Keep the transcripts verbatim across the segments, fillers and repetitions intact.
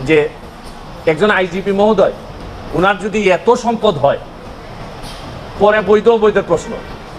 যে একজন আইজিপি মহোদয় ওনার যদি এত সম্পদ হয়, পরে বৈধ বৈধ প্রশ্ন,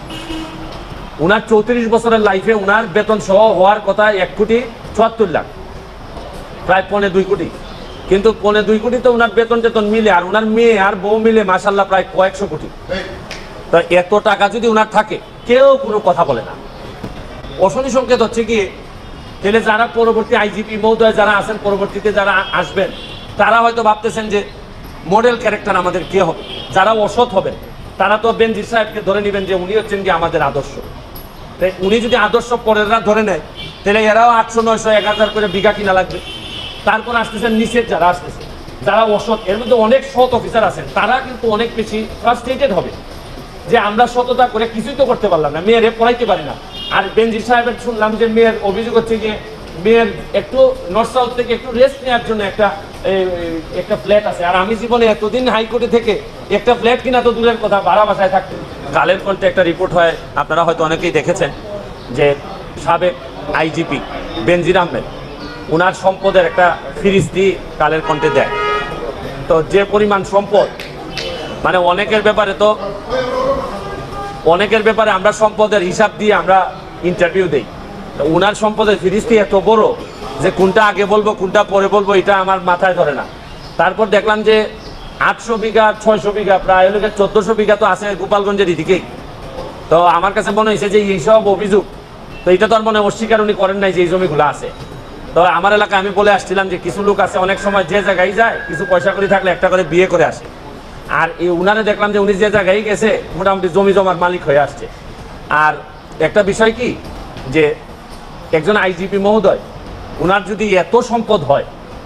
ওনার চৌত্রিশ বছরের লাইফে ওনার বেতন সহ হওয়ার কথা এক কোটি চুয়াত্তর লাখ, প্রায় পৌনে দুই কোটি। কিন্তু পৌনে দুই কোটি তো ওনার বেতন টেতন মিলে আর ওনার মেয়ে আর বউ মিলে মাশাল্লাহ প্রায় কয়েকশো কোটি। তো এত টাকা যদি ওনার থাকে কেউ কোনো কথা বলে না। অশনি সংকেত হচ্ছে কি, তাহলে যারা পরবর্তী আইজিপি মহোদয় যারা আছেন, পরবর্তীতে যারা আসবেন, তারা হয়তো ভাবতেছেন যে মডেল ক্যারেক্টার আমাদের কে হবে। যারা অসৎ হবেন তারা তো বেনজির সাহেবকে ধরে নেবেন যে উনি হচ্ছেন কি আমাদের আদর্শ। তাই উনি যদি আদর্শ পরেররা ধরে নেয়, তাহলে এরাও আটশো নয়শো এক হাজার করে বিঘা কিনা লাগবে। তারপর আসতেছেন নিচের যারা আসতেছে, যারা অসৎ, এর মধ্যে অনেক সৎ অফিসার আছেন, তারা কিন্তু অনেক বেশি ফ্রাস্ট্রেটেড হবে যে আমরা সততা করে কিছুই তো করতে পারলাম না, মেয়েরে পড়াইতে পারি না। আর বেনজির সাহেবের শুনলাম যে মেয়ের অভিযোগ হচ্ছে যে মেয়ের একটু নর্থ সাউথ থেকে একটু রেস্ট নেওয়ার জন্য একটা একটা ফ্ল্যাট আছে। আর আমি জীবনে এতদিন হাইকোর্টে থেকে একটা ফ্ল্যাট কিনা তো দূরের কথা, ভাড়া বাসায় থাকতে। কালের কণ্ঠে একটা রিপোর্ট হয়, আপনারা হয়তো অনেকেই দেখেছেন, যে সাবেক আইজিপি বেনজির আহমেদ ওনার সম্পদের একটা ফিরিস্তি কালের কণ্ঠে দেয়। তো যে পরিমাণ সম্পদ, মানে অনেকের ব্যাপারে তো অনেকের ব্যাপারে আমরা সম্পদের হিসাব দিয়ে আমরা ইন্টারভিউ দিই। তো ওনার সম্পদের ফিরিস্তি এত বড় যে কোনটা আগে বলবো কোনটা পরে বলবো এটা আমার মাথায় ধরে না। তারপর দেখলাম যে আটশো বিঘা ছয়শো বিঘা প্রায় লোকের চোদ্দশো বিঘা তো আছে গোপালগঞ্জের এদিকেই। তো আমার কাছে মনে হয়েছে যে এইসব অভিযোগ, তো এটা তো আর মনে অস্বীকার উনি করেন নাই যে এই জমিগুলো আছে। তো আমার এলাকায় আমি বলে আসছিলাম যে কিছু লোক আছে অনেক সময় যে জায়গায় যায় কিছু পয়সা করে থাকলে একটা করে বিয়ে করে আসে। আর এই উনারে দেখলাম যে উনি যে জায়গায় গেছে মোটামুটি জমি জমার মালিক হয়ে আসছে। আর একটা বিষয় কি, যে একজন আইজিপি মহোদয় ওনার যদি এত সম্পদ হয়,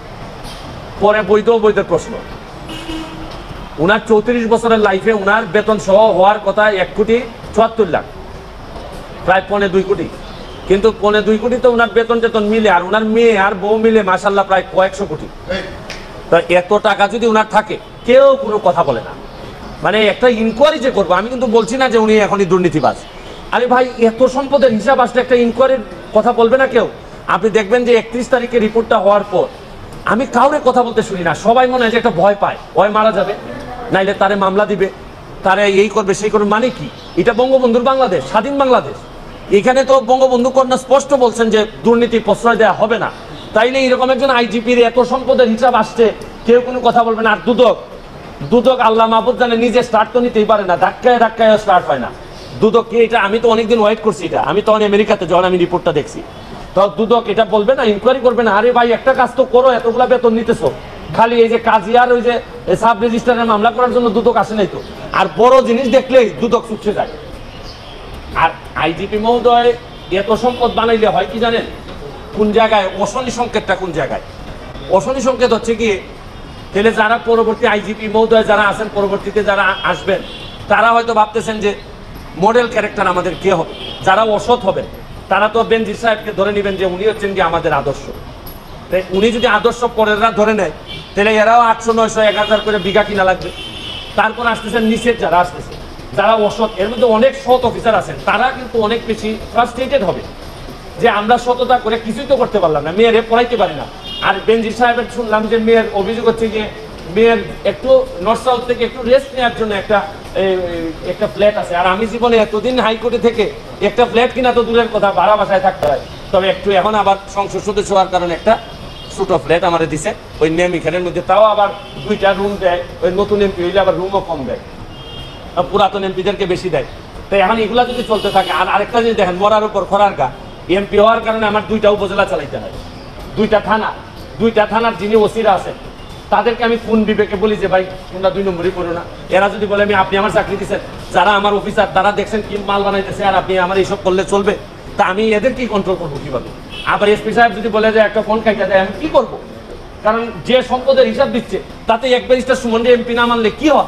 পরে বৈধ বৈধ প্রশ্ন, ওনার চৌত্রিশ বছরের লাইফে ওনার বেতন সহ হওয়ার কথা এক কোটি চুয়াত্তর লাখ, প্রায় পৌনে দুই কোটি। কিন্তু পৌনে দুই কোটি তো ওনার বেতন টেতন মিলে আর ওনার মেয়ে আর বউ মিলে মাশাল্লাহ প্রায় কয়েকশো কোটি। তো এত টাকা যদি ওনার থাকে কেউ কোনো কথা বলে না। মানে একটা ইনকোয়ারি যে করবো, আমি কিন্তু বলছি না যে উনি এখনই দুর্নীতিবাজ। আরে ভাই, এত সম্পদের হিসাব আসলে একটা ইনকোয়ারির কথা বলবে না কেউ? আপনি দেখবেন যে একত্রিশ তারিখে রিপোর্টটা হওয়ার পর আমি কাউরে কথা বলতে শুনি না। সবাই মনে হয় যে একটা ভয় পায়, ভয় মারা যাবে, নাইলে তারে মামলা দিবে, তারে এই করবে সেই করবে। মানে কি, এটা বঙ্গবন্ধুর বাংলাদেশ, স্বাধীন বাংলাদেশ। এখানে তো বঙ্গবন্ধু কন্যা স্পষ্ট বলছেন যে দুর্নীতি প্রশ্রয় দেওয়া হবে না। তাইলে এরকম একজন আইজিপির এত সম্পদের হিসাব আসছে, কেউ কোনো কথা বলবে না। আর দুদক দুদক আল্লাহ মাহবুব জানে নিজে স্টার্ট তো নিতেই পারে না, ধাক্কায় ধাক্কায় স্টার্ট হয় না। দুদক কি এটা? আমি তো অনেকদিন ওয়েট করছি এটা, আমি তখন আমেরিকাতে যখন আমি রিপোর্টটা দেখছি। তো দুদক এটা বলবে না, ইনকোয়ারি করবে না? আরে ভাই, একটা কাজ তো করো, এতগুলা বেতন নিতেছো, খালি এই যে কাজী আর ওই যে সাব রেজিস্ট্রারের মামলা করার জন্য দুদক আসে নাই তো। আর বড় জিনিস দেখলেই দুদক ছুটছে যায়। আর আইজিপি মহোদয় এত সম্পদ বানাইলে হয় কি জানেন কোন জায়গায়? অশনি সংকেতটা কোন জায়গায়? অশনি সংকেত হচ্ছে কি, তাহলে যারা পরবর্তী আইজিপি মহোদয় যারা আছেন, পরবর্তীতে যারা আসবেন, তারা হয়তো ভাবতেছেন যে মডেল ক্যারেক্টার আমাদের কে হবে। যারা অসৎ হবেন তারা তো বেনজির সাহেবকে ধরে নেবেন যে উনি হচ্ছেন কি আমাদের আদর্শ। তাই উনি যদি আদর্শ পরেররা ধরে নেয়, তাহলে এরাও আটশো নয়শো এক হাজার করে বিঘা কিনা লাগবে। তারপর আসতেছেন নিচের যারা আসতেছে, যারা অসৎ, এর মধ্যে অনেক সৎ অফিসার আছেন, তারা কিন্তু অনেক বেশি ফ্রাস্ট্রেটেড হবে যে আমরা সততা করে কিছুই তো করতে পারলাম না, মেয়েরে পড়াইতে পারি না। আর বেনজির সাহেবের শুনলাম যে মেয়ের অভিযোগ হচ্ছে যে মেয়ের একটু নর্থ সাউথ থেকে একটু রেস্ট নেওয়ার জন্য একটা একটা ফ্ল্যাট আছে। আর আমি জীবনে এতদিন হাইকোর্টে থেকে একটা ফ্ল্যাট কিনা তো দূরের কথা, ভাড়া বাসায় থাকতে হয়। তবে একটু এখন আবার সংসদ সদস্য হওয়ার কারণে একটা ছোট ফ্ল্যাট আমার দিছে ওই নেমিখানের মধ্যে, তাও আবার দুইটা রুম দেয়। ওই নতুন এমপি হইলে আবার রুমও কম দেয়, পুরাতন এমপিদেরকে বেশি দেয়। তাই এখন এগুলা যদি চলতে থাকে, আর আরেকটা জিনিস দেখেন, মরার উপর খরার গা, এমপি হওয়ার কারণে আমার দুইটা উপজেলা চালাইতে হয়, দুইটা থানা, দুইটা থানার যিনি ওসিরা আছেন তাদেরকে আমি কোন বিবেকে বলি যে ভাই তোমরা দুই নম্বরই করো না। এরা যদি বলে আমি আপনি আমার চাকরি দিচ্ছেন, যারা আমার অফিসার তারা দেখছেন কি মাল বানাইতেছে আর আপনি আমার এইসব করলে চলবে, তা আমি এদের কি কন্ট্রোল করবো কিভাবে? আবার এসপি সাহেব যদি বলে যে একটা ফোন খাইতে দেয়, আমি কি করবো? কারণ যে সম্পদের হিসাব দিচ্ছে তাতে এক ব্যারিস্টার সুমন এমপি না মানলে কি হয়?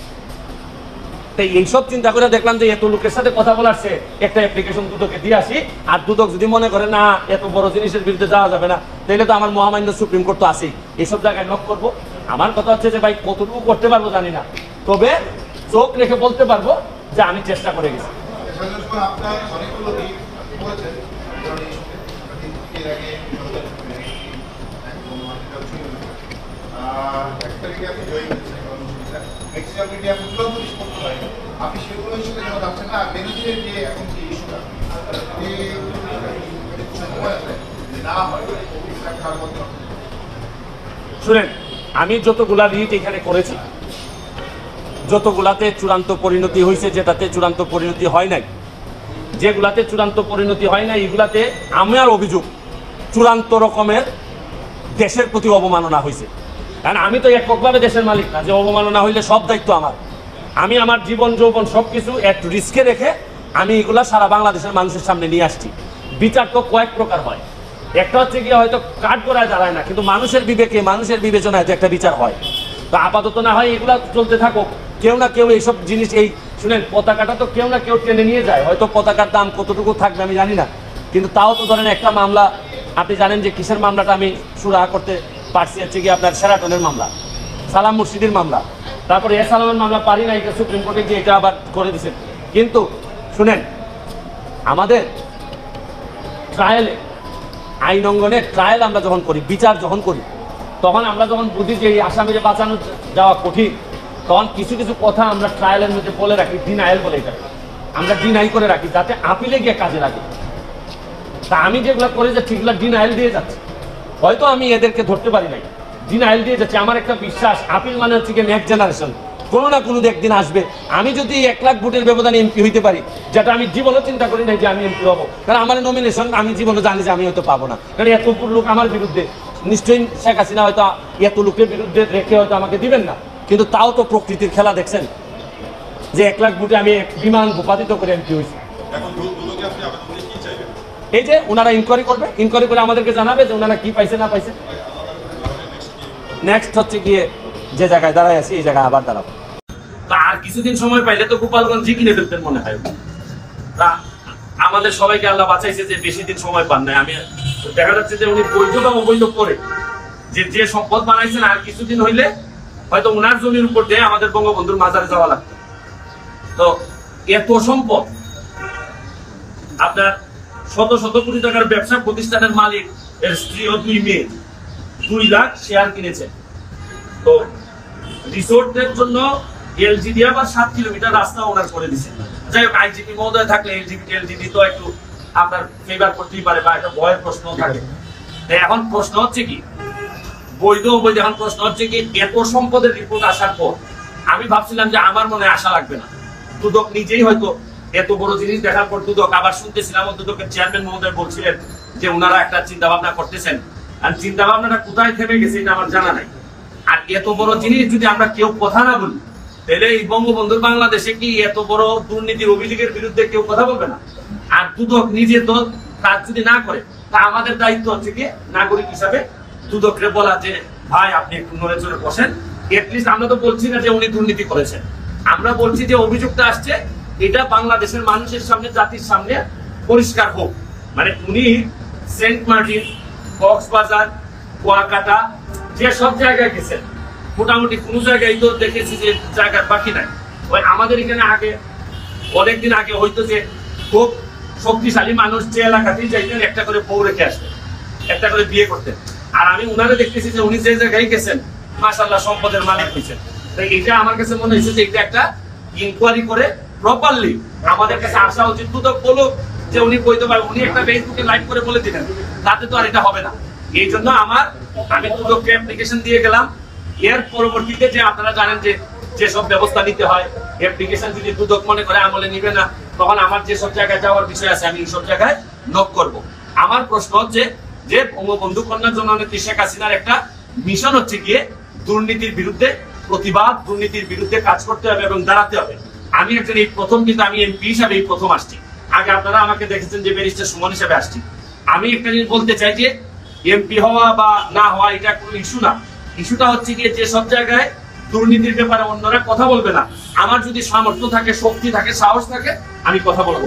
তাই এইসব চিন্তা করে দেখলাম যে এত লোকের সাথে কথা বলার সে একটা অ্যাপ্লিকেশন দুদকে দিয়ে আসি। আর দুদক যদি মনে করে না এত বড় জিনিসের বিরুদ্ধে যাওয়া যাবে না, তাহলে তো আমার মহামান্য সুপ্রিম কোর্ট তো আসেই, এইসব জায়গায় লক করবো। আমার কথা হচ্ছে যে ভাই কতটুকু করতে পারবো জানি না, তবে চোখ রেখে বলতে পারবো যে আমি চেষ্টা করে গেছি। আপনি সেগুলো হিসেবে যখন যাচ্ছেন না বেনিফিটের যে এখন যে ইস্যুটা না হয় শুনেন, আমি যতগুলা রিট এখানে করেছি, যতগুলাতে চূড়ান্ত পরিণতি হয়েছে, যেটাতে চূড়ান্ত পরিণতি হয় নাই, যেগুলাতে চূড়ান্ত পরিণতি হয় নাই, এগুলাতে আমার অভিযোগ চূড়ান্ত রকমের দেশের প্রতি অবমাননা হয়েছে। কারণ আমি তো এককভাবে দেশের মালিক না যে অবমাননা হইলে সব দায়িত্ব আমার। আমি আমার জীবন যৌবন সব কিছু একটু রিস্কে রেখে আমি এগুলা সারা বাংলাদেশের মানুষের সামনে নিয়ে আসছি। বিচার তো কয়েক প্রকার হয়, একটা হচ্ছে গিয়ে হয়তো কাঠ করায় দাঁড়ায় না, কিন্তু মানুষের বিবেকে মানুষের বিবেচনায় তো একটা বিচার হয়। তো আপাতত না হয় এগুলা চলতে থাকুক, কেউ না কেউ এইসব জিনিস, এই শুনেন পতাকাটা তো কেউ না কেউ টেনে নিয়ে যায়, হয়তো পতাকার দাম কতটুকু থাকবে আমি জানি না, কিন্তু তাও তো ধরেন একটা মামলা, আপনি জানেন যে কিসের মামলাটা আমি সুরাহা করতে পারছি, হচ্ছে গিয়ে আপনার সেরাটনের মামলা, সালাম মুর্শিদির মামলা, তারপরে এ সালামের মামলা পারি না, এটা সুপ্রিম কোর্টে গিয়ে এটা আবার করে দিচ্ছেন। কিন্তু শুনেন, আমাদের ট্রায়ালে, আইন অঙ্গনে ট্রায়াল আমরা যখন করি, বিচার যখন করি, তখন আমরা যখন বুঝি যে এই আসামিরে বাঁচানো যাওয়া কঠিন, তখন কিছু কিছু কথা আমরা ট্রায়ালের মধ্যে বলে রাখি, ডিনায়াল বলে, এটা আমরা ডিনাই করে রাখি যাতে আপিলে গিয়ে কাজে লাগে। তা আমি যেগুলো করে যাচ্ছি এগুলো ডিনায়াল দিয়ে যাচ্ছি, হয়তো আমি এদেরকে ধরতে পারি নাই, ডিনায়াল দিয়ে যাচ্ছি। আমার একটা বিশ্বাস, আপিল মানে হচ্ছে কি নেক্সট জেনারেশন, কোনো না কোনো একদিন আসবে। আমি যদি এক লাখ ভোটের ব্যবধানে এমপি হইতে পারি, যেটা আমি জীবনে চিন্তা করি নাই যে আমি এমপি হবো, কারণ আমার নমিনেশন আমি জীবনে জানি যে আমি হয়তো পাবো না, কারণ এত লোক আমার বিরুদ্ধে, নিশ্চয়ই শেখ হাসিনা হয়তো এত লোকের বিরুদ্ধে রেখে হয়তো আমাকে দিবেন না, কিন্তু তাও তো প্রকৃতির খেলা দেখছেন যে এক লাখ ভোটে আমি বিমান ভূপাতিত করে এমপি হয়েছি। এই যে ওনারা ইনকোয়ারি করবে, ইনকোয়ারি করে আমাদেরকে জানাবে যে ওনারা কি পাইছে না পাইছে। নেক্সট হচ্ছে গিয়ে যে জায়গায় দাঁড়ায় আছি এই জায়গায় আবার দাঁড়াবো। তা আর কিছুদিন সময় পাইলে তো গোপালগঞ্জ জি কিনে ফেলতেন মনে হয়। তা আমাদের সবাইকে আল্লাহ বাঁচাইছে যে বেশি দিন সময় পান নাই। আমি দেখা যাচ্ছে যে উনি বৈধ বা অবৈধ করে যে যে সম্পদ বানাইছেন, আর কিছুদিন হইলে হয়তো ওনার জমির উপর দিয়ে আমাদের বঙ্গবন্ধুর মাজারে যাওয়া লাগতো। তো এত সম্পদ, আপনার শত শত কোটি টাকার ব্যবসা প্রতিষ্ঠানের মালিক, এর স্ত্রী ও দুই মেয়ে দুই লাখ শেয়ার কিনেছে। তো রিসোর্টের জন্য এলজিডি আবার সাত কিলোমিটার রাস্তা ওনার করে দিচ্ছে। যাই হোক, আইজিপি মহোদয় থাকলে এলজিপি এলজিডি তো একটু আপনার ফেভার করতেই পারে বা একটা ভয়ের প্রশ্ন থাকে। এখন প্রশ্ন হচ্ছে কি, বৈধ অবৈধ, এখন প্রশ্ন হচ্ছে কি, এত সম্পদের রিপোর্ট আসার পর আমি ভাবছিলাম যে আমার মনে আশা লাগবে না, দুদক নিজেই হয়তো এত বড় জিনিস দেখার পর দুদক, আবার শুনতেছিলাম দুদকের চেয়ারম্যান মহোদয় বলছিলেন যে ওনারা একটা চিন্তা ভাবনা করতেছেন, আর চিন্তা ভাবনাটা কোথায় থেমে গেছে এটা আমার জানা নাই। আর এত বড় জিনিস যদি আমরা কেউ কথা না বলি, তাহলে এই বঙ্গবন্ধুর বাংলাদেশে কি এত বড় দুর্নীতির অভিযোগের বিরুদ্ধে কেউ কথা বলবে না? আর দুদক নিজে তো কাজ যদি না করে, তা আমাদের দায়িত্ব হচ্ছে কি নাগরিক হিসাবে দুদককে বলা যে ভাই আপনি একটু নড়ে চড়ে বসেন। এটলিস্ট আমরা তো বলছি না যে উনি দুর্নীতি করেছেন, আমরা বলছি যে অভিযোগটা আসছে এটা বাংলাদেশের মানুষের সামনে, জাতির সামনে পরিষ্কার হোক। মানে উনি সেন্ট মার্টিন, কক্সবাজার, কুয়াকাটা, যে সব জায়গায় গেছেন, মোটামুটি কোন জায়গায় তো দেখেছি যে জায়গার বাকি নাই। ওই আমাদের এখানে আগে অনেকদিন আগে হয়তো যে খুব শক্তিশালী মানুষ যে এলাকাতেই যাইতেন একটা করে বউ রেখে আসতেন, একটা করে বিয়ে করতেন। আর আমি উনারে দেখতেছি যে উনি যে জায়গায় গেছেন মাশাআল্লাহ সম্পদের মালিক হয়েছেন। তো এটা আমার কাছে মনে হয়েছে যে এটা একটা ইনকোয়ারি করে প্রপারলি আমাদের কাছে আসা উচিত। দুদক বলুক যে উনি বইতে পারেন, উনি একটা ফেসবুকে লাইভ করে বলে দিলেন, তাতে তো আর এটা হবে না। এই জন্য আমার আমি দুদককে অ্যাপ্লিকেশন দিয়ে গেলাম। এর পরবর্তীতে যে আপনারা জানেন যে যেসব ব্যবস্থা নিতে হয়, অ্যাপ্লিকেশন যদি দুদক মনে করে আমলে নিবে না, তখন আমার যেসব জায়গায় যাওয়ার বিষয় আছে আমি এইসব জায়গায় নক করব। আমার প্রশ্ন হচ্ছে যে বঙ্গবন্ধু কন্যা জননেত্রী শেখ হাসিনার একটা মিশন হচ্ছে গিয়ে দুর্নীতির বিরুদ্ধে প্রতিবাদ, দুর্নীতির বিরুদ্ধে কাজ করতে হবে এবং দাঁড়াতে হবে। আমি একজন এই প্রথম, কিন্তু আমি এমপি হিসাবে এই প্রথম আসছি। আগে আপনারা আমাকে দেখেছেন যে ব্যারিস্টার সুমন হিসাবে আসছি। আমি একটা জিনিস বলতে চাই যে এমপি হওয়া বা না হওয়া এটা কোনো ইস্যু না। ইস্যুটা হচ্ছে গিয়ে যে সব জায়গায় দুর্নীতির ব্যাপারে অন্যরা কথা বলবে না, আমার যদি সামর্থ্য থাকে, শক্তি থাকে, সাহস থাকে, আমি কথা বলবো।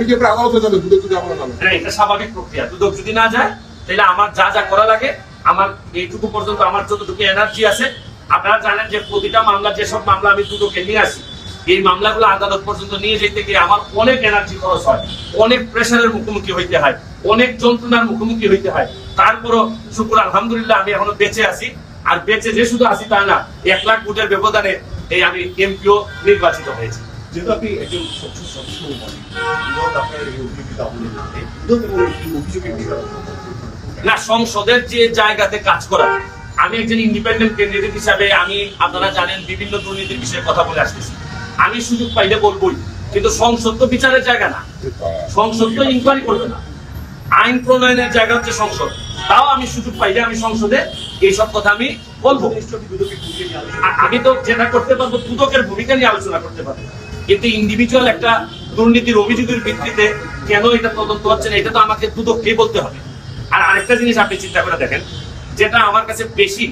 এটা স্বাভাবিক প্রক্রিয়া। দুদক যদি না যায় তাহলে আমার যা যা করা লাগে, আমার এইটুকু পর্যন্ত আমার যতটুকু এনার্জি আছে, আপনারা জানেন যে প্রতিটা মামলা, যেসব মামলা আমি দুদকে নিয়ে আসি, এই মামলাগুলো আদালত পর্যন্ত নিয়ে যেতে গিয়ে আমার অনেক এনার্জি খরচ হয়, অনেক প্রেশারের মুখোমুখি হইতে হয়, অনেক যন্ত্রণার মুখোমুখি হইতে হয়। তারপরও শুকুর আলহামদুলিল্লাহ আমি এখনো বেঁচে আছি। আর বেঁচে যে শুধু আছি তা না, এক লাখ ভোটের ব্যবধানে এই আমি এমপিও নির্বাচিত হয়েছি। যেহেতু আপনি একজন স্বচ্ছ সদস্য বলেন, বিগত আপনার এই অভিযোগিতা বলেন, এই বিগত এবং এই অভিযোগের বিষয়ে না, সংসদের যে জায়গাতে কাজ করা, আমি একজন ইন্ডিপেন্ডেন্ট ক্যান্ডিডেট হিসাবে আমি আপনারা জানেন বিভিন্ন দুর্নীতির বিষয়ে কথা বলে আসতেছি। আমি সুযোগ পাইলে বলবোই, কিন্তু সংসদ তো বিচারের জায়গা না, সংসদ তো ইনকোয়ারি করবে না, আইন প্রণয়নের জায়গা হচ্ছে সংসদ। তাও আমি সুযোগ পাইলে আমি সংসদে এইসব কথা আমি বলবো। আ- আমি তো যেটা করতে পারবো দুদকের ভূমিকা নিয়ে আলোচনা করতে পারবো, কিন্তু ইন্ডিভিজুয়াল একটা দুর্নীতির অভিযোগের ভিত্তিতে কেন এটা তদন্ত হচ্ছে না, এটা তো আমাকে দুদককেই বলতে হবে। আর আরেকটা জিনিস আপনি চিন্তা করে দেখেন, যেটা আমার কাছে বেশি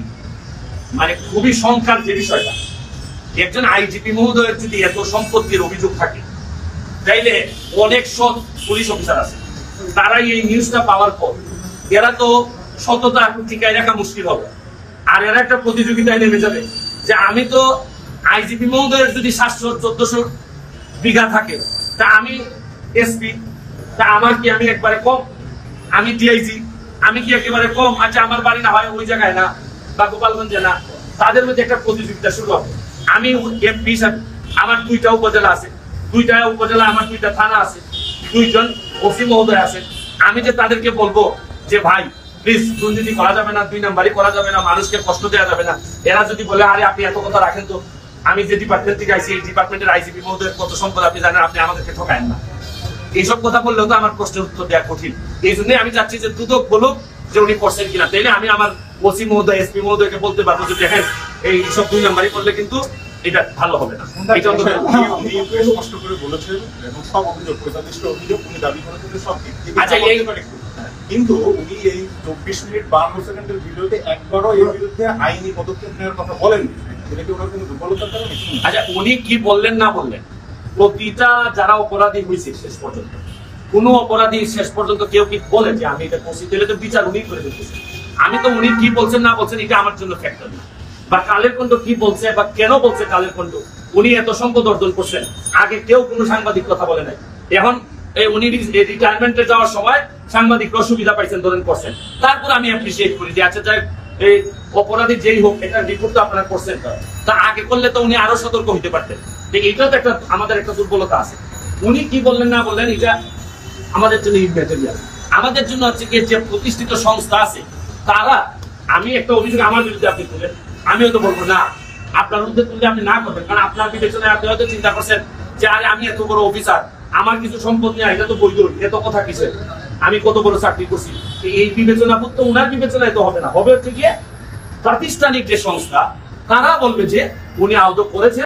মানে খুবই সংখ্যার যে বিষয়টা, একজন আইজিপি মহোদয়ের যদি এত সম্পত্তির অভিযোগ থাকে, তাইলে অনেক সৎ পুলিশ অফিসার আছে, তারাই এই নিউজটা পাওয়ার পর এরা তো সততা টিকায় রাখা মুশকিল হবে, আর এরা একটা প্রতিযোগিতায় নেমে যাবে যে আমি তো আইজিপি মহোদয়ের যদি সাতশো চোদ্দশো বিঘা থাকে, তা আমি এসপি, তা আমার কি আমি একবারে কম, আমি ডিআইজি, আমি কি একেবারে কম? আচ্ছা আমার বাড়ি না হয় ওই জায়গায় না বা গোপালগঞ্জে না, তাদের মধ্যে একটা প্রতিযোগিতা শুরু হবে। আমি এমপি হিসাবে আমার দুইটা উপজেলা আছে, দুইটা উপজেলা আমার দুইটা থানা আছে, দুইজন ওসি মহোদয় আছে, আমি যে তাদেরকে বলবো যে ভাই প্লিজ দুর্নীতি করা যাবে না, দুই নাম্বারই করা যাবে না, মানুষকে কষ্ট দেওয়া যাবে না, এরা যদি বলে আরে আপনি এত কথা রাখেন তো, আমি যে ডিপার্টমেন্ট থেকে আইসি এই ডিপার্টমেন্টের আইসিপি মহোদয়ের কত সম্পদ আপনি জানেন, আপনি আমাদেরকে ঠকায়েন না, এইসব কথা বললেও তো আমার প্রশ্নের উত্তর দেওয়া কঠিন। এই জন্যই আমি চাচ্ছি যে দুদক বলুক যে উনি করছেন কিনা, তাইলে আমি আমার ওসি মহোদয় এসপি মহোদয়কে বলতে পারবো যে দেখেন এই সব দুই নাম্বারই করলে কিন্তু এটা ভালো হবে না। এটা অন্তত উনি একটু স্পষ্ট করে বলেছেন এবং সব অভিযোগ পঁয়তাল্লিশটা অভিযোগ উনি দাবি করেছেন যে সব দিক থেকে আচ্ছা, এই- কিন্তু উনি এই চব্বিশ মিনিট বান্ন সেকেন্ডের ভিডিওতে একবারও এর বিরুদ্ধে আইনি পদক্ষেপ নেওয়ার কথা বলেন। এটা কি ওনার কোনো দুর্বলতার কারণে? আচ্ছা উনি কি বললেন না বললেন, প্রতিটা যারা অপরাধী হয়েছে শেষ পর্যন্ত, কোন অপরাধী শেষ পর্যন্ত কেউ কি বলে যে আমি এটা করছি, তাহলে তো বিচার উনি করে দিতেছে। আমি তো উনি কি বলছেন না বলছেন এটা আমার জন্য ফ্যাক্টর না, বা কালের কণ্ঠ কি বলছে বা কেন বলছে কালের কণ্ঠ, উনি এত সম্পদ অর্জন করছেন, আগে কেউ কোনো সাংবাদিক কথা বলে নাই, এখন এই উনি রিটায়ারমেন্টে যাওয়ার সময় সাংবাদিকরা সুবিধা পাইছেন ধরেন করছেন, তারপর আমি অ্যাপ্রিসিয়েট করি যে আচ্ছা যাই এই অপরাধী যেই হোক এটা রিপোর্ট তো আপনারা করছেন, তা আগে করলে তো উনি আরো সতর্ক হইতে পারতেন। এটাও তো একটা আমাদের একটা দুর্বলতা আছে, উনি কি বললেন না বললেন এটা আমাদের জন্য ইম্যাটেরিয়াল। আমাদের জন্য হচ্ছে কি যে প্রতিষ্ঠিত সংস্থা আছে তারা, আমি একটা অভিযোগ আমার বিরুদ্ধে আপনি তুলেন, আমিও তো বলবো না আপনার বিরুদ্ধে তুললে আপনি না করবেন, কারণ আপনার বিবেচনায় আপনি হয়তো চিন্তা করছেন যে আরে আমি এত বড় অফিসার, আমার কিছু সম্পদ নেই, এটা তো বৈধ, এত কথা কিসে, আমি কত বড় চাকরি করছি, এই বিবেচনা তো ওনার বিবেচনায় তো হবে না, হবে হচ্ছে গিয়ে প্রাতিষ্ঠানিক যে সংস্থা তারা বলবে যে উনি আদৌ করেছেন।